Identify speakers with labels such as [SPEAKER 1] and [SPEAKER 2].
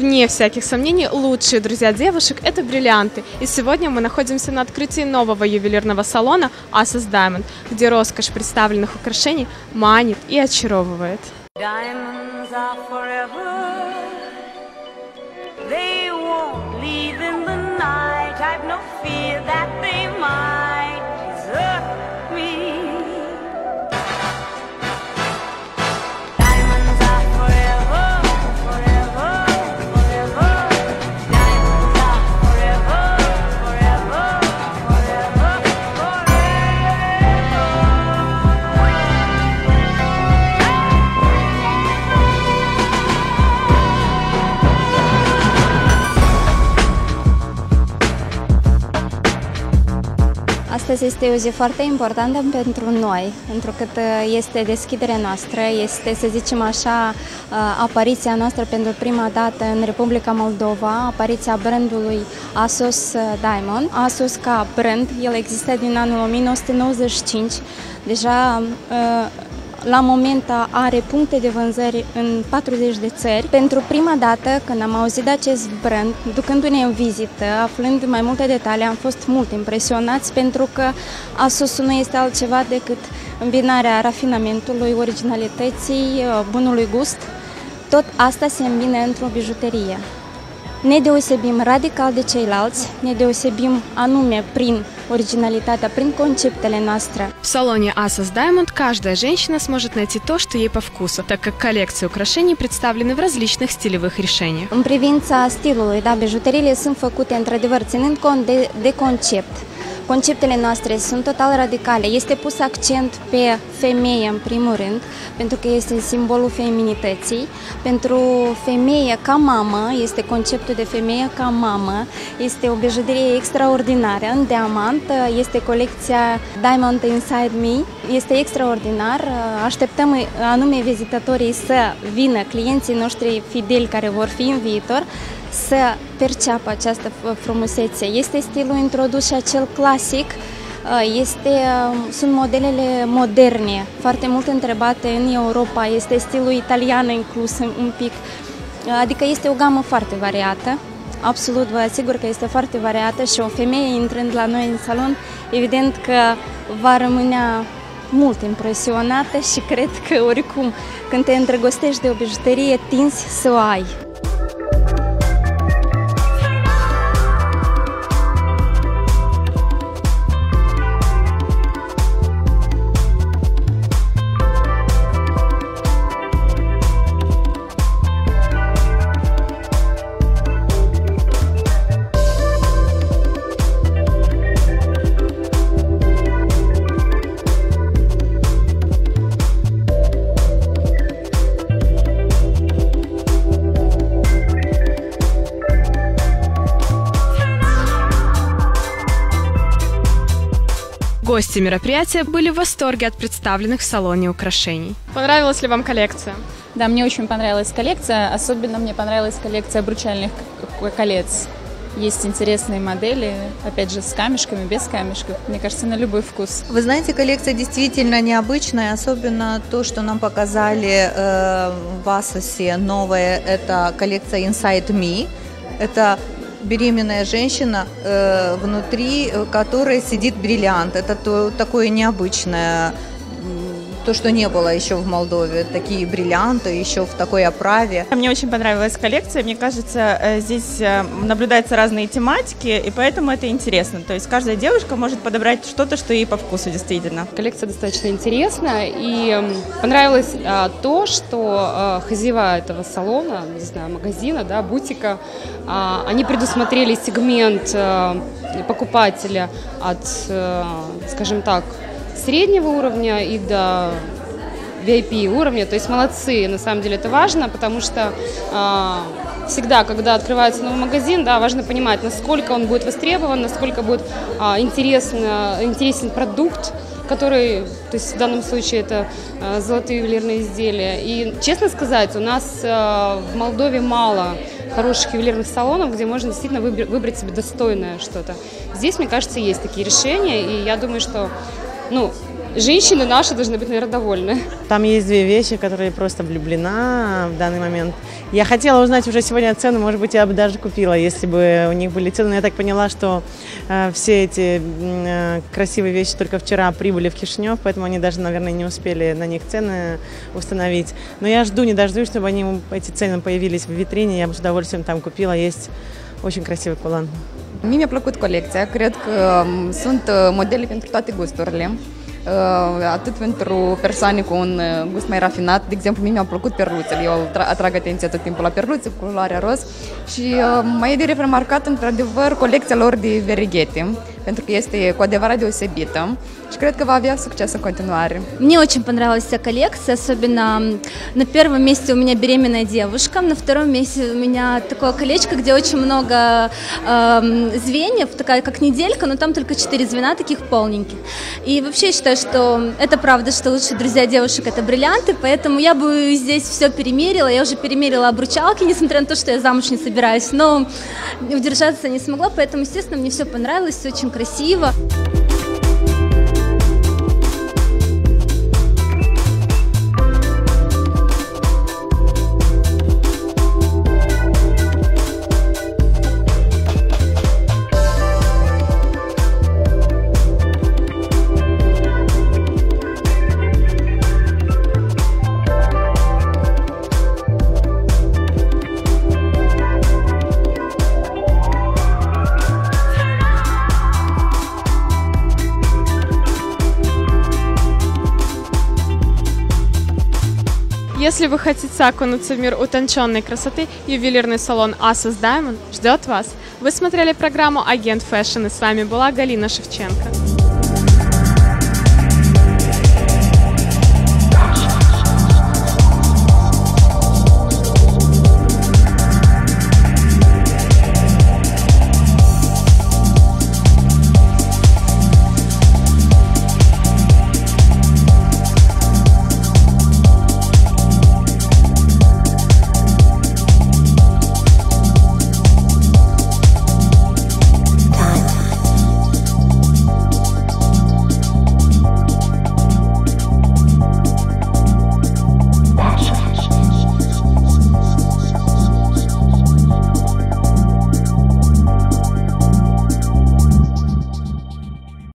[SPEAKER 1] Вне всяких сомнений, лучшие друзья девушек – это бриллианты. И сегодня мы находимся на открытии нового ювелирного салона Asos Diamond, где роскошь представленных украшений манит и очаровывает.
[SPEAKER 2] Astăzi este o zi foarte importantă pentru noi, pentru că este deschiderea noastră, este, să zicem așa, apariția noastră pentru prima dată în Republica Moldova, apariția brandului Asos Diamond. Asos ca brand, el există din anul 1995, deja la moment are puncte de vânzări în 40 de țări. Pentru prima dată, când am auzit de acest brand, ducându-ne în vizită, aflând mai multe detalii, am fost mult impresionați pentru că Asosul nu este altceva decât îmbinarea rafinamentului, originalității, bunului gust. Tot asta se îmbină într-o bijuterie. Ne deosebim radical de ceilalți, ne deosebim anume prin оригиналитета, prin концептele noastre.
[SPEAKER 1] В салоне Asos Diamond каждая женщина сможет найти то, что ей по вкусу, так как коллекции украшений представлены в различных стилевых решениях.
[SPEAKER 2] În privința stilului, da, bijuteriile sunt făcute într-adevăr ținând cont de concept. Conceptele noastre sunt total radicale. Este pus accent pe femeie în primul rând, pentru că este simbolul feminității. Pentru femeie ca mamă, este conceptul de femeie ca mamă. Este o bijuterie extraordinară în diamant. Este colecția Diamond Inside Me. Este extraordinar. Așteptăm anume vizitatorii să vină, clienții noștri fideli care vor fi în viitor, să perceapă această frumusețe. Este stilul introdus și acel clasic, sunt modelele moderne, foarte mult întrebate în Europa, este stilul italian inclus un pic, adică este o gamă foarte variată, absolut vă asigur că este foarte variată și o femeie intrând la noi în salon, evident că va rămâne mult impresionată și cred că oricum când te îndrăgostești de o bijuterie tinzi să o ai.
[SPEAKER 1] Гости мероприятия были в восторге от представленных в салоне украшений. Понравилась ли вам коллекция?
[SPEAKER 3] Да, мне очень понравилась коллекция. Особенно мне понравилась коллекция обручальных колец. Есть интересные модели, опять же, с камешками, без камешков. Мне кажется, на любой вкус.
[SPEAKER 4] Вы знаете, коллекция действительно необычная, особенно то, что нам показали в Асосе новое, это коллекция Inside Me. Это беременная женщина, внутри которой сидит бриллиант. Это такое необычное, то, что не было еще в Молдове, такие бриллианты еще в такой оправе.
[SPEAKER 5] Мне очень понравилась коллекция, мне кажется, здесь наблюдаются разные тематики, и поэтому это интересно. То есть каждая девушка может подобрать что-то, что ей по вкусу действительно.
[SPEAKER 6] Коллекция достаточно интересная, и понравилось то, что хозяева этого салона, не знаю, магазина, да, бутика, они предусмотрели сегмент покупателя от, скажем так, среднего уровня и до VIP уровня, то есть молодцы, на самом деле это важно, потому что всегда, когда открывается новый магазин, да, важно понимать, насколько он будет востребован, насколько будет интересен продукт, который, то есть в данном случае это золотые ювелирные изделия. И честно сказать, у нас в Молдове мало хороших ювелирных салонов, где можно действительно выбрать себе достойное что-то. Здесь, мне кажется, есть такие решения, и я думаю, что женщины наши должны быть, наверное, довольны.
[SPEAKER 7] Там есть две вещи, которые просто влюблена в данный момент. Я хотела узнать уже сегодня цену, может быть, я бы даже купила, если бы у них были цены. Но я так поняла, что все эти красивые вещи только вчера прибыли в Кишинев, поэтому они даже, наверное, не успели на них цены установить. Но я жду, не дождусь, чтобы эти цены появились в vitrină. Я бы с удовольствием там купила. Есть очень красивый кулон.
[SPEAKER 8] Mie mi-a plăcut colecția, cred că sunt modele pentru toate gusturile, atât pentru persoane cu un gust mai rafinat, de exemplu, mie mi-au plăcut perluțele, eu atrag atenția tot timpul la perluțe cu culoarea roz și mai e de remarcat, într-adevăr, colecția lor de verighete, pentru că este cu adevărat deosebită și cred că va avea succes în continuare.
[SPEAKER 2] Мне очень понравилась вся коллекция, особенно на первом месте у меня беременная девушка, на втором месте у меня такое колечко, где очень много звеньев, такая как неделька, но там только 4 звена таких полненьких. И вообще я считаю, что это правда, что лучшие друзья девушек это бриллианты, поэтому я бы здесь все перемерила, я уже перемерила обручалки, несмотря на то, что я замуж не собираюсь, но удержаться не смогла, поэтому, естественно, мне все понравилось, все очень красиво.
[SPEAKER 1] Если вы хотите окунуться в мир утонченной красоты, ювелирный салон Assos Diamond ждет вас. Вы смотрели программу «Агент Фэшн», и с вами была Галина Шевченко.